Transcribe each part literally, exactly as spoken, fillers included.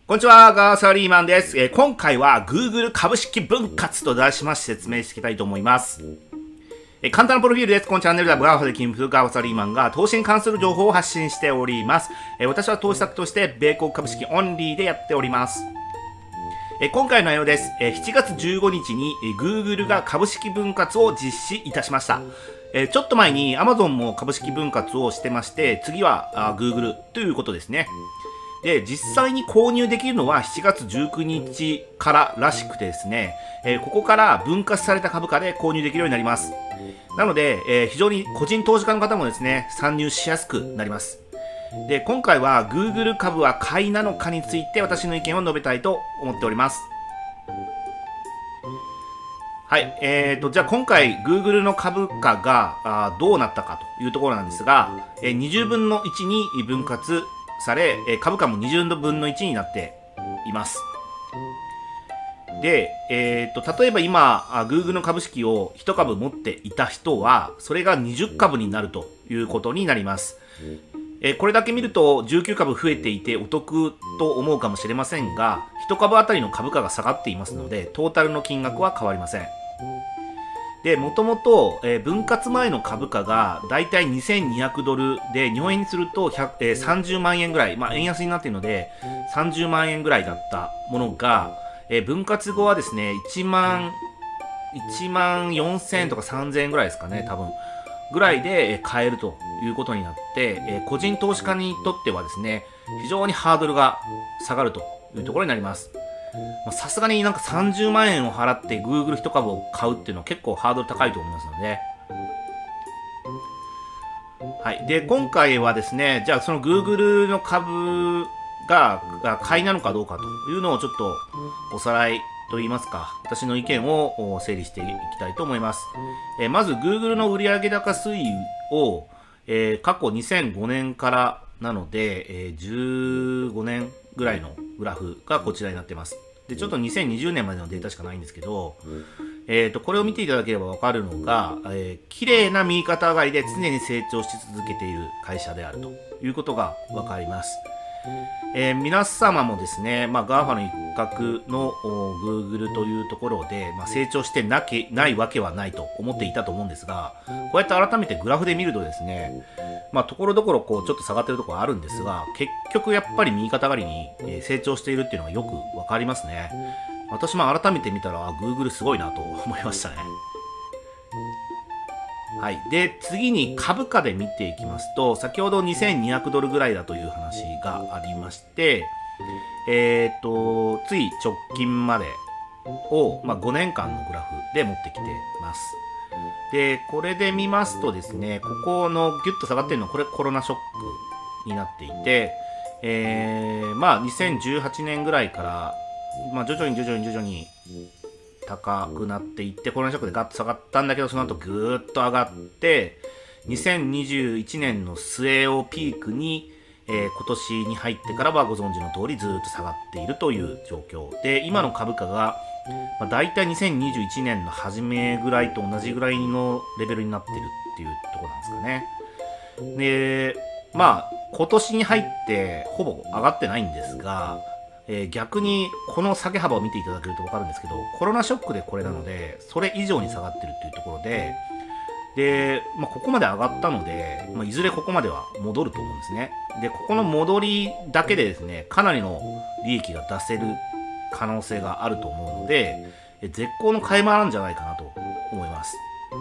こんにちは、ガーサリーマンです。えー、今回は Google 株式分割と題しまして説明していきたいと思います。えー、簡単なプロフィールです。このチャンネルではガーファで金融ガーサリーマンが投資に関する情報を発信しております。えー、私は投資先として米国株式オンリーでやっております。えー、今回の内容です。えー、しちがつじゅうごにちに、えー、Google が株式分割を実施いたしました。えー、ちょっと前に Amazon も株式分割をしてまして、次はあ Google ということですね。で、実際に購入できるのはしちがつじゅうくにちかららしくてですね、えー、ここから分割された株価で購入できるようになります。なので、えー、非常に個人投資家の方もですね、参入しやすくなります。で、今回は Google 株は買いなのかについて私の意見を述べたいと思っております。はい、えーと、じゃあ今回 Google の株価があどうなったかというところなんですが、えー、にじゅうぶんのいちに分割され、株価もにじゅうぶんのいちになっています。で、えー、と例えば今、Google の株式をいちかぶ持っていた人は、それがにじゅっかぶになるということになります。えー、これだけ見るとじゅうきゅうかぶ増えていてお得と思うかもしれませんが、いちかぶあたりの株価が下がっていますので、トータルの金額は変わりません。で、もともと、えー、分割前の株価がだいたいにせんにひゃくドルで、日本円にすると、えー、さんじゅうまんえんぐらい、まあ、円安になっているので、さんじゅうまんえんぐらいだったものが、えー、分割後はですね、いちまん、いちまんよんせんえんとかさんぜんえんぐらいですかね、多分。ぐらいで、えー、買えるということになって、えー、個人投資家にとってはですね、非常にハードルが下がるというところになります。さすがになんかさんじゅうまんえんを払って Google 一株を買うっていうのは結構ハードル高いと思いますので。はい。で、今回はですね、じゃあその Google の株が買いなのかどうかというのをちょっとおさらいといいますか、私の意見を整理していきたいと思います。えー、まず Google の売上高推移を、えー、過去にせんごねんからなので、えー、じゅうごねんぐらいのグラフがこちらになっています。で、ちょっとにせんにじゅうねんまでのデータしかないんですけど、えっと、これを見ていただければわかるのが、えー、綺麗な右肩上がりで常に成長し続けている会社であるということがわかります。えー、皆様もですね、まあ、ガーファ の一角の Google というところで、まあ、成長してなきないわけはないと思っていたと思うんですが、こうやって改めてグラフで見るとですね、まあ、ところどころこうちょっと下がってるところあるんですが、結局やっぱり右肩上がりに成長しているっていうのがよくわかりますね。私も改めて見たら、Google すごいなと思いましたね。はい。で、次に株価で見ていきますと、先ほどにせんにひゃくドルぐらいだという話がありまして、えっと、つい直近までを、まあ、ごねんかんのグラフで持ってきてます。で、これで見ますとですね、ここのギュッと下がってるのは、これコロナショックになっていて、えー、まあ、にせんじゅうはちねんぐらいから、まあ、徐々に徐々に徐々に高くなっていって、コロナショックでガッと下がったんだけど、その後ぐーっと上がって、にせんにじゅういちねんの末をピークに、えー、今年に入ってからはご存知の通りずーっと下がっているという状況で、今の株価が、まあ、大体にせんにじゅういちねんの初めぐらいと同じぐらいのレベルになってるっていうところなんですかね。で、まあ、今年に入ってほぼ上がってないんですが、えー、逆にこの下げ幅を見ていただけると分かるんですけど、コロナショックでこれなので、それ以上に下がってるっていうところで、で、まあ、ここまで上がったので、まあ、いずれここまでは戻ると思うんですね。で、ここの戻りだけでですね、かなりの利益が出せる可能性があると思うので、絶好の買い場なんじゃないかなと思います。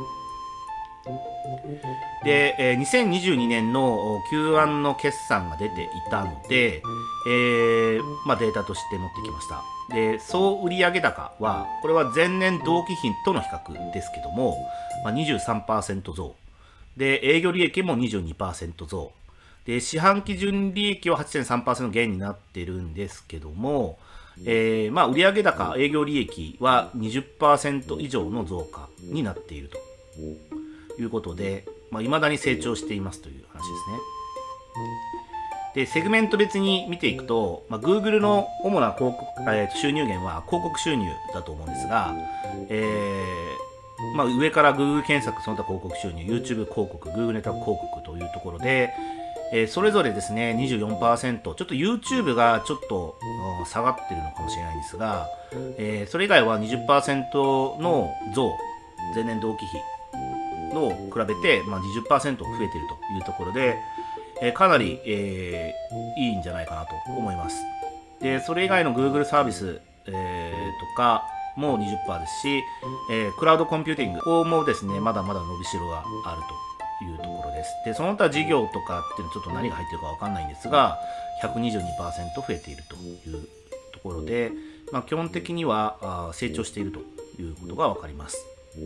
で、えー、にせんにじゅうにねんの キューワン の決算が出ていたので、えーまあ、データとして持ってきました。で、総売上高は、これは前年同期比との比較ですけども、まあ、にじゅうさんパーセント 増。で、営業利益も にじゅうにパーセント 増。で、四半期純利益は はちてんさんパーセント 減になってるんですけども、えー、まあ、売上高、営業利益は にじゅっパーセント 以上の増加になっているということで、まあ、未だに成長していますという話ですね。で、セグメント別に見ていくと、まあ、Google の主な広告、えー、収入源は広告収入だと思うんですが、えーまあ、上から Google 検索その他広告収入、YouTube 広告、Google ネットワーク広告というところで、 えー、それぞれですね にじゅうよんパーセント、 ちょっと YouTube がちょっと下がってるのかもしれないんですが、えー、それ以外は にじゅっパーセント の増、前年同期比の比べて、まあ、にじゅっパーセント 増えているというところで、えー、かなり、えー、いいんじゃないかなと思います。でそれ以外の Google サービス、えー、とかも にじゅっパーセント ですし、えー、クラウドコンピューティング、ここもですねまだまだ伸びしろがあるというところです。でその他事業とかっていうのはちょっと何が入ってるかわかんないんですが ひゃくにじゅうにパーセント 増えているというところで、まあ、基本的にはあ成長しているということがわかります。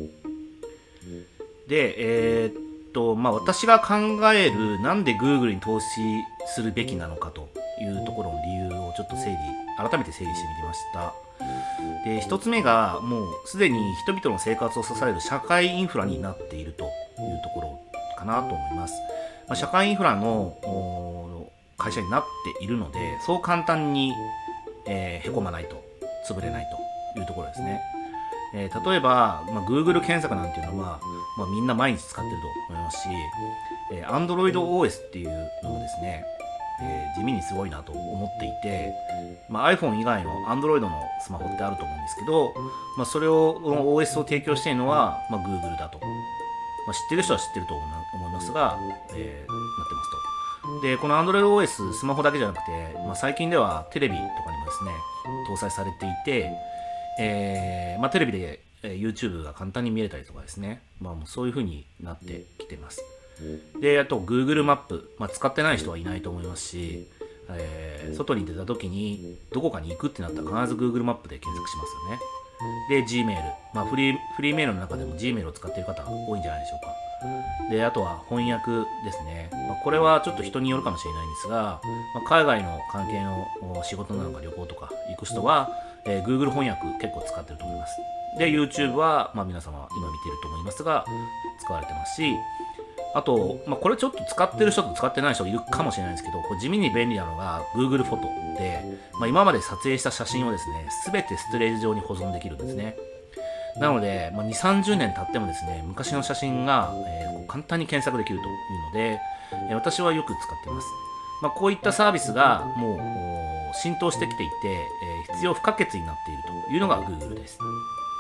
で、えー、っとまあ私が考えるなんで Google に投資するべきなのかというところの理由をちょっと整理改めて整理してみました。で一つ目がもうすでに人々の生活を支える社会インフラになっているというところかなと思います。まあ、社会インフラの会社になっているのでそう簡単に、えー、へこまないと潰れないというところですね。えー、例えば、まあ、Google 検索なんていうのは、まあ、みんな毎日使ってると思いますし、えー、Android オーエス っていうのもですね、えー、地味にすごいなと思っていて、まあ、iPhone 以外の Android のスマホってあると思うんですけど、まあ、それを オーエス を提供しているのは、まあ、Google だと、まあ、知ってる人は知ってると思いますが、えー、なってますと。でこの Android オーエス スマホだけじゃなくて、まあ、最近ではテレビとかにもですね搭載されていて、えーまあ、テレビで、えー、YouTube が簡単に見れたりとかですね、まあ、もうそういう風になってきてます。であと Google マップ、まあ、使ってない人はいないと思いますし、えー、外に出た時にどこかに行くってなったら必ず Google マップで検索しますよね。で Gmail、まあ、フリーフリーメールの中でも Gmail を使っている方多いんじゃないでしょうか。であとは翻訳ですね、まあ、これはちょっと人によるかもしれないんですが、まあ、海外の関係の仕事なのか旅行とか行く人は、えー、Google 翻訳結構使ってると思います。で YouTube は、まあ、皆様今見ていると思いますが使われてますし、あと、まあ、これちょっと使ってる人と使ってない人いるかもしれないんですけど、これ地味に便利なのが Google フォトで、まあ、今まで撮影した写真をですね全てストレージ上に保存できるんですね。なので、まあ、にじゅう、さんじゅうねん経ってもですね昔の写真が、えー、簡単に検索できるというので、えー、私はよく使っています。まあ、こういったサービスがもう浸透してきていて、えー、必要不可欠になっているというのが Google です。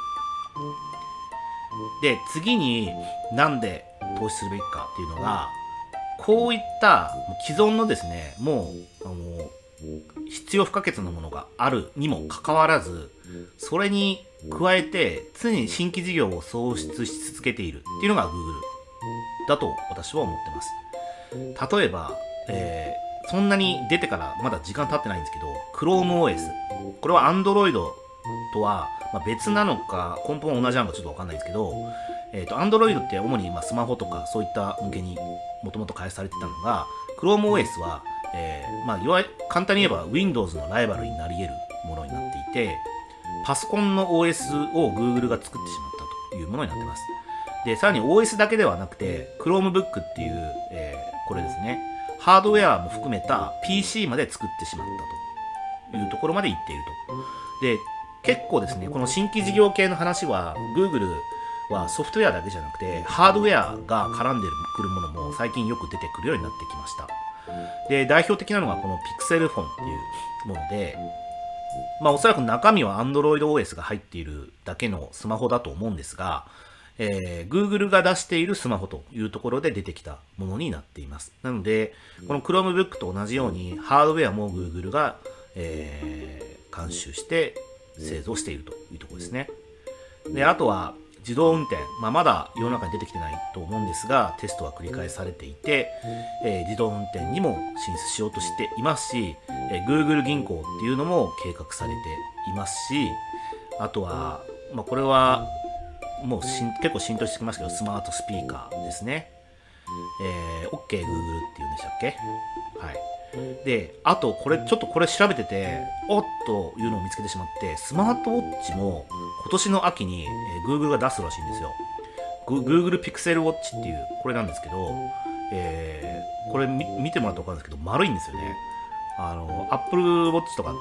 で次になんで投資するべきかっていうのが、こういった既存のですねもうあの必要不可欠なものがあるにもかかわらず、それに加えて常に新規事業を創出し続けているっていうのが Google だと私は思ってます。例えば、えー、そんなに出てからまだ時間経ってないんですけど Chrome オーエス、 これは Android とはまあ別なのか根本同じなのかちょっとわかんないんですけど、えー、と Android って主にまあスマホとかそういった向けにもともと開発されてたのが Chrome オーエス は、えーまあ、いわゆる簡単に言えば Windows のライバルになり得るものになっていて、パソコンの オーエス を Google が作ってしまったというものになってます。でさらに オーエス だけではなくて Chromebook っていう、えー、これですねハードウェアも含めた ピーシー まで作ってしまったというところまでいっていると。で結構ですねこの新規事業系の話は Google はソフトウェアだけじゃなくてハードウェアが絡んでくるものも最近よく出てくるようになってきました。で代表的なのがこの Pixel フォンっていうもので、まあおそらく中身は Android オーエス が入っているだけのスマホだと思うんですが、えー、Google が出しているスマホというところで出てきたものになっています。なのでこの Chromebook と同じようにハードウェアも Google が、えー、監修して製造しているというところですね。であとは自動運転、まあ、まだ世の中に出てきてないと思うんですがテストは繰り返されていて、えー、自動運転にも進出しようとしていますし、えー、Google 銀行っていうのも計画されていますし、あとは、まあ、これはもうしん結構浸透してきますけどスマートスピーカーですね、えー、OK Google っていうんでしたっけ。はい。であとこれちょっとこれ調べてておっというのを見つけてしまって、スマートウォッチも今年の秋に、えー、Google が出すらしいんですよ。Google Pixel Watch っていうこれなんですけど、えー、これ見てもらったら分かるんですけど丸いんですよね。あの Apple Watch とかって、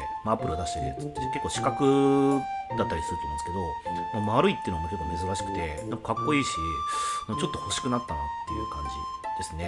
まあ、Apple が出してるやつって結構四角だったりすると思うんですけど、まあ、丸いっていうのも結構珍しくてなんかかっこいいしちょっと欲しくなったなっていう感じですね。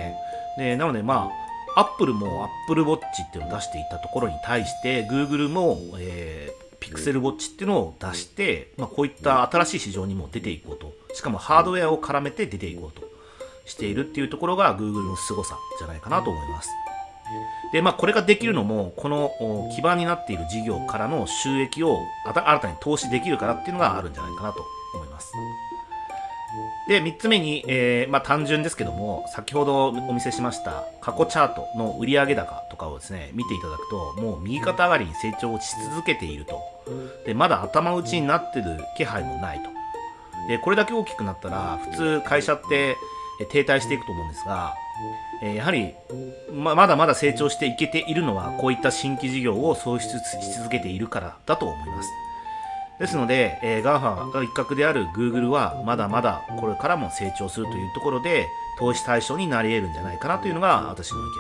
でなのでまあアップルも Apple Watch っていうのを出していたところに対して Google も、えー、Pixel Watch っていうのを出して、まあ、こういった新しい市場にも出ていこうと、しかもハードウェアを絡めて出ていこうとしているっていうところが Google の凄さじゃないかなと思います。でまあこれができるのもこの基盤になっている事業からの収益を新たに投資できるからっていうのがあるんじゃないかなと思います。でみっつめに、えーまあ、単純ですけども、先ほどお見せしました過去チャートの売上高とかをですね見ていただくと、もう右肩上がりに成長し続けていると。でまだ頭打ちになってる気配もないと。でこれだけ大きくなったら普通会社って停滞していくと思うんですが、えー、やはり ま, まだまだ成長していけているのはこういった新規事業を創出し続けているからだと思います。ですので、えー、ガーファが一角である Google はまだまだこれからも成長するというところで投資対象になり得るんじゃないかなというのが私の意見です。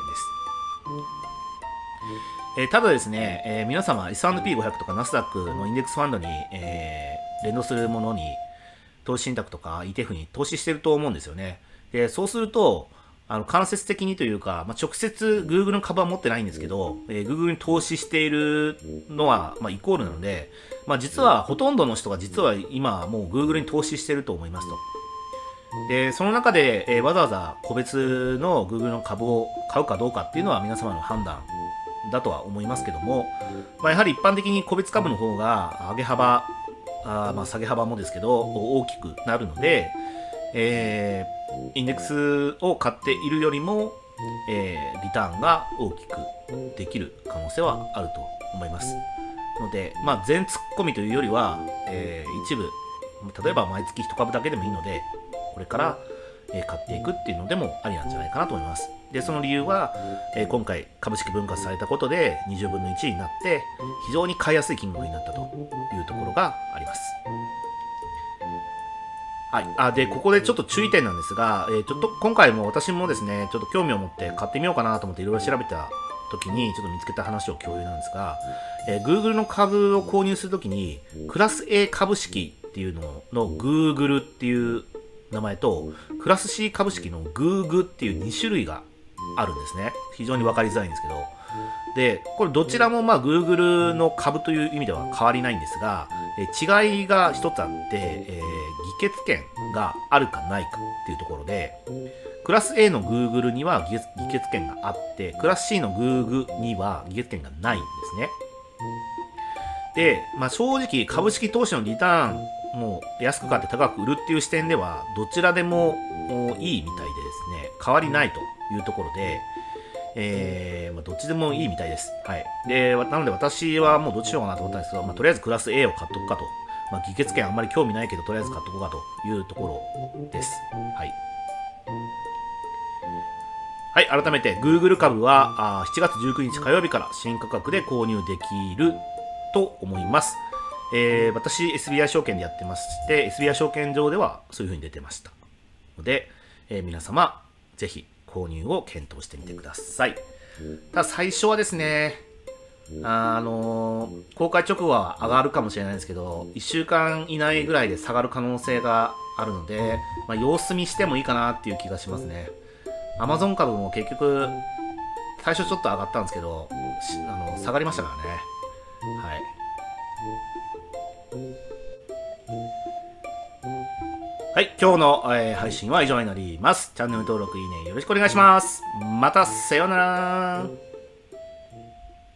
えー、ただですね、えー、皆様 エスアンドピーごひゃく とかナスダックのインデックスファンドに、えー、連動するものに投資信託とか イーティーエフ に投資してると思うんですよね。でそうするとあの間接的にというか、まあ、直接 Google の株は持ってないんですけど、えー、Google に投資しているのは、まあ、イコールなので、まあ、実はほとんどの人が実は今もう Google に投資していると思いますと。でその中で、えー、わざわざ個別の Google の株を買うかどうかっていうのは皆様の判断だとは思いますけども、まあ、やはり一般的に個別株の方が上げ幅あ、まあ、下げ幅もですけど大きくなるので、えーインデックスを買っているよりも、えー、リターンが大きくできる可能性はあると思いますので、まあ、全突っ込みというよりは、えー、一部例えば毎月いち株だけでもいいのでこれから、えー、買っていくっていうのでもありなんじゃないかなと思います。でその理由は、えー、今回株式分割されたことでにじゅうぶんのいちになって非常に買いやすい金額になったというところがあります。はい。あ、で、ここでちょっと注意点なんですが、えー、ちょっと今回も私もですね、ちょっと興味を持って買ってみようかなと思っていろいろ調べた時にちょっと見つけた話を共有なんですが、えー、Google の株を購入するときに、クラス A 株式っていうのの Google っていう名前と、クラス C 株式の Google っていうに種類があるんですね。非常に分かりづらいんですけど。で、これどちらもまあ Google の株という意味では変わりないんですが、えー、違いが一つあって、えー議決権があるかないかっていうところで、クラス A の Google には議決権があって、クラス C の Google には議決権がないんですね。で、まあ、正直株式投資のリターンも安く買って高く売るっていう視点ではどちらでもいいみたいでですね、変わりないというところで、えーまあ、どっちでもいいみたいです。はい。で、なので私はもうどっちしようかなと思ったんですけど、まあ、とりあえずクラス A を買っとくかと。まあ、議決権あんまり興味ないけど、とりあえず買っとこうかというところです。はい。はい、改めて、Google 株はあしちがつじゅうくにち火曜日から新価格で購入できると思います。えー、私、エスビーアイ 証券でやってまして、エスビーアイ 証券上ではそういう風に出てました。ので、えー、皆様、ぜひ購入を検討してみてください。ただ、最初はですね、あのー、公開直後は上がるかもしれないんですけど、いっしゅうかん以内ぐらいで下がる可能性があるので、まあ、様子見してもいいかなっていう気がしますね。Amazon 株も結局、最初ちょっと上がったんですけど、あの下がりましたからね。はい。はい、今日の、えー、配信は以上になります。チャンネル登録、いいね、よろしくお願いします。また、さようなら。